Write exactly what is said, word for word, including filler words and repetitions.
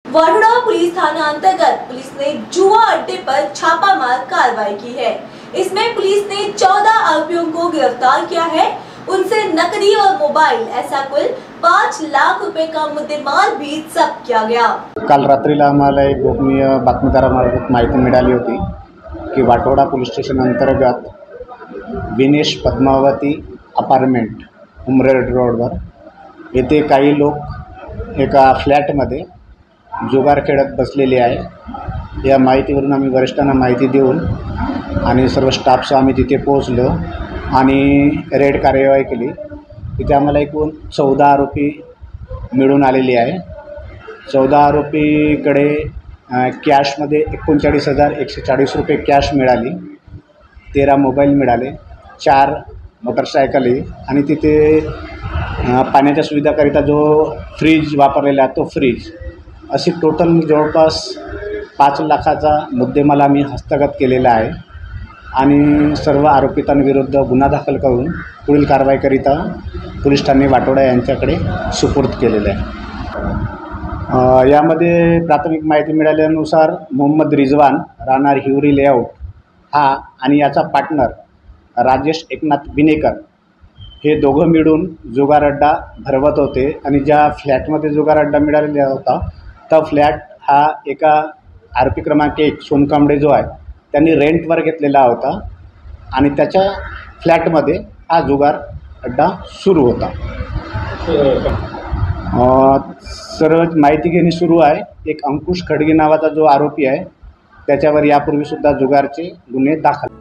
वाडोड़ा police थाना अंतर्गत police ने जुआ अड्डे पर छापामार कार्रवाई की है। इसमें पुलिस ने चौदह आरोपियों को गिरफ्तार किया है। उनसे नकदी और मोबाइल ऐसा कुल पाच लाख रुपए का मुद्देमाल भी जप्त किया गया। काल रात्रीला आम्हाला एक गोपनीय बातमीदारामार्फत माहिती मिळाली होती की वाटोडा पोलीस स्टेशन अंतर्गत विनेश पद्मावती अपार्टमेंट उमरेड रोडवर येथे काही लोक एका फ्लॅटमध्ये जुगार खेळत बसलेले आहे। या माहितीवरून आम्ही वरिष्ठांना माहिती देऊन आणि सर्व स्टाफसह आम्ही तिथे पोहोचलो आणि रेड कार्यवाही केली। तिथे आम्हाला एकूण चौदा आरोपी मिळून आलेले आहे। चौदा आरोपीकडे कॅशमध्ये एकोणचाळीस हजार एकशे चाळीस रुपये कॅश मिळाली, तेरा मोबाईल मिळाले, चार मोटरसायकली आणि तिथे पाण्याच्या सुविधाकरिता जो फ्रीज वापरलेला तो फ्रीज, अशी टोटल जवळपास पाच लाखाचा मुद्देमाल आम्ही हस्तगत केलेला आहे आणि सर्व आरोपितांविरुद्ध गुन्हा दाखल करून पुढील कारवाईकरिता पोलीस ठाणे वाटोडा यांच्याकडे सुपूर्द केलेले आहे। यामध्ये प्राथमिक माहिती मिळाल्यानुसार मोहम्मद रिजवान राहणार हिवरी लेआउट हा आणि याचा पार्टनर राजेश एकनाथ बिनेकर हे दोघं मिळून जुगार अड्डा भरवत होते आणि ज्या फ्लॅटमध्ये जुगार अड्डा मिळालेला होता तो फ्लॅट हा एका आरोपी क्रमांक एक सोनकांबळे जो आहे त्यांनी रेंटवर घेतलेला होता आणि त्याच्या फ्लॅटमध्ये हा जुगार अड्डा सुरू होता। सर्व माहिती घेणे सुरू आहे। एक अंकुश खडगे नावाचा जो आरोपी आहे त्याच्यावर यापूर्वीसुद्धा जुगारचे गुन्हे दाखल